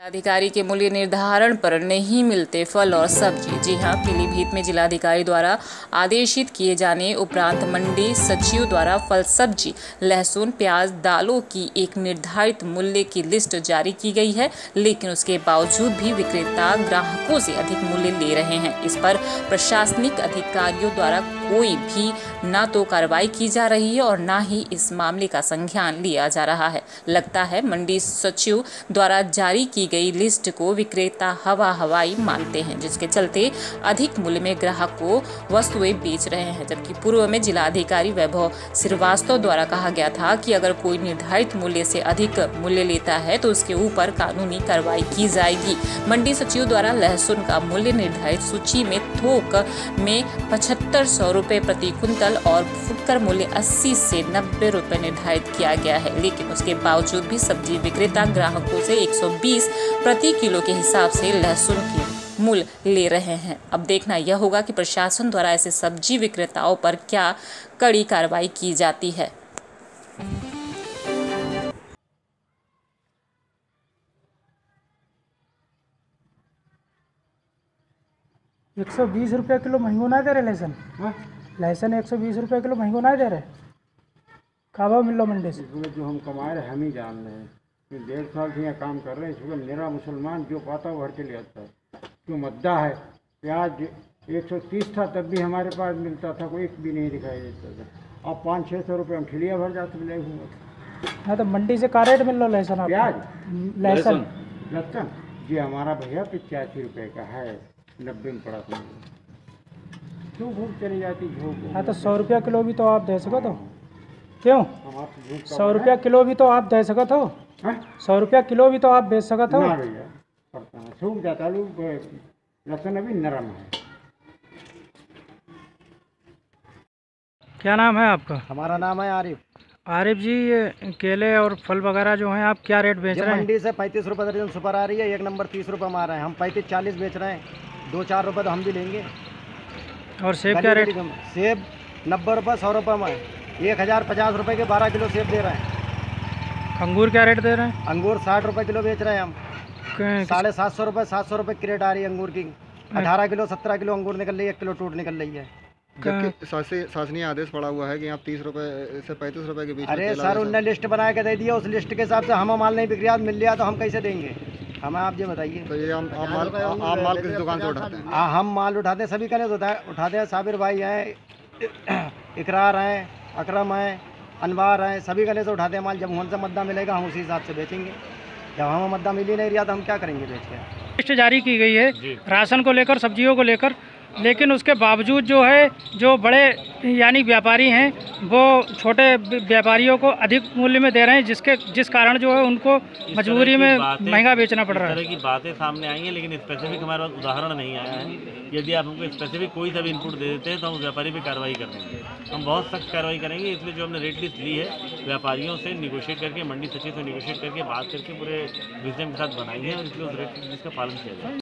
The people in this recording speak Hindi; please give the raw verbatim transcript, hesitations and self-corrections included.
अधिकारी के मूल्य निर्धारण पर नहीं मिलते फल और सब्जी। जी हां, पीलीभीत में जिलाधिकारी द्वारा आदेशित किए जाने उपरांत मंडी सचिव द्वारा फल सब्जी, लहसुन, प्याज, दालों की एक निर्धारित मूल्य की लिस्ट जारी की गई है, लेकिन उसके बावजूद भी विक्रेता ग्राहकों से अधिक मूल्य ले रहे हैं। इस पर प्रशासनिक अधिकारियों द्वारा कोई भी ना तो कार्रवाई की जा रही है और ना ही इस मामले का संज्ञान लिया जा रहा है। लगता है मंडी सचिव द्वारा जारी की गई लिस्ट को विक्रेता हवा हवाई मानते हैं, जिसके चलते अधिक मूल्य में ग्राहक को वस्तुएं बेच रहे हैं। जबकि पूर्व में जिलाधिकारी वैभव श्रीवास्तव द्वारा कहा गया था कि अगर कोई निर्धारित मूल्य से अधिक मूल्य लेता है तो उसके ऊपर कानूनी कार्रवाई की जाएगी। मंडी सचिव द्वारा लहसुन का मूल्य निर्धारित सूची में थोक में पचहत्तर सौ रुपए प्रति कुंतल और फुटकर मूल्य अस्सी से नब्बे रुपए निर्धारित किया गया है, लेकिन उसके बावजूद भी सब्जी विक्रेता ग्राहकों से एक सौ बीस प्रति किलो के हिसाब से लहसुन की मूल्य ले रहे हैं। अब देखना यह होगा कि प्रशासन द्वारा ऐसे सब्जी विक्रेताओं पर क्या कड़ी कार्रवाई की जाती है। एक सौ बीस रुपये किलो महंगो ना दे रहे लहसुन। हाँ, लहसुन एक सौ बीस रुपये किलो महंगो ना दे रहे। का भाव मिल रहा मंडी से? इसमें जो हम कमा रहे हम ही जान रहे हैं। कि डेढ़ साल से यहाँ काम कर रहे हैं। इसमें मेरा मुसलमान जो पाता वो भर के ले आता है। जो मद्दा है, प्याज एक सौ तीस था तब भी हमारे पास मिलता था, कोई एक भी नहीं दिखाई देता था। अब पाँच छः सौ रुपये हम ठिलिया भर जाते मिले हुए। हाँ, तो मंडी से का रेट मिल रहा लहसुन? प्याज लहसुन लहसुन जी हमारा भैया पचासी रुपये का है, नब्बे में पड़ा था। क्यों भूख चली जाती झोंक? हाँ, तो सौ रुपया किलो भी तो आप दे सको तो क्यों? हम आप सौ रुपया किलो भी तो आप दे सको तो सौ रुपया किलो भी तो आप बेच सका था। ना भैया पड़ता है, सूख जाता लोग। लहसुन अभी नरम है। क्या नाम है आपका? हमारा नाम है आरिफ। आरिफ जी, ये केले और फल वगैरह जो हैं आप क्या रेट बेच रहे हैं? मंडी से पैंतीस रुपये दर्जन सुपर आ रही है, एक नंबर तीस रुपये में आ रहे हैं। हम पैंतीस चालीस बेच रहे हैं, दो चार रुपये तो हम भी लेंगे। और सेब क्या रेट? सेब नब्बे रुपये सौ रुपये में, एक हज़ार पचास रुपये के बारह किलो सेब दे रहे हैं। अंगूर क्या रेट दे रहे हैं? अंगूर साठ रुपये किलो बेच रहे हैं हम। साढ़े सात सौ रुपये सात सौ रुपये क्रेट आ रही है अंगूर की। अठारह किलो सत्रह किलो अंगूर निकल रही है, एक किलो टूट निकल रही है। जबकि शासनीय आदेश पड़ा हुआ है कि आप तीस रुपये से पैंतीस रुपये के बीच। अरे सर, उनने लिस्ट बना के दे दिया, उस लिस्ट के हिसाब से हम माल नहीं बिक रहा, मिल लिया तो हम कैसे देंगे? हमें आप ये बताइए। तो ये हम आप माल आप माल किस दुकान से उठाते हैं? हाँ, हम माल उठाते हैं, सभी कने उठाते हैं। साबिर भाई हैं, इकरार हैं, अकरम हैं, अनवार हैं, सभी गले से उठाते हैं माल। जब हमसे मद्दा मिलेगा हम उसी हिसाब से बेचेंगे। जब हमें मद्दा मिल ही नहीं रहा तो हम क्या करेंगे बेच के? लिस्ट जारी की गई है राशन को लेकर, सब्जियों को लेकर, लेकिन उसके बावजूद जो है जो बड़े यानी व्यापारी हैं वो छोटे व्यापारियों को अधिक मूल्य में दे रहे हैं, जिसके जिस कारण जो है उनको मजबूरी में महंगा बेचना पड़ रहा है। इस तरह की बातें सामने आई हैं, लेकिन स्पेसिफिक हमारे पास उदाहरण नहीं आया है। यदि आप हमको स्पेसिफिक कोई सा भी इनपुट दे देते हैं तो हम उस व्यापारी पर कार्रवाई कर देंगे। हम बहुत सख्त कार्रवाई करेंगे। इसलिए जो हमने रेट लिस्ट ली है व्यापारियों से निगोशिएट करके, मंडी सचिव से निगोशिएट करके, बात करके पूरे विजन के साथ बनाई है, और इसलिए उस रेट लिस्ट का पालन किया जाए।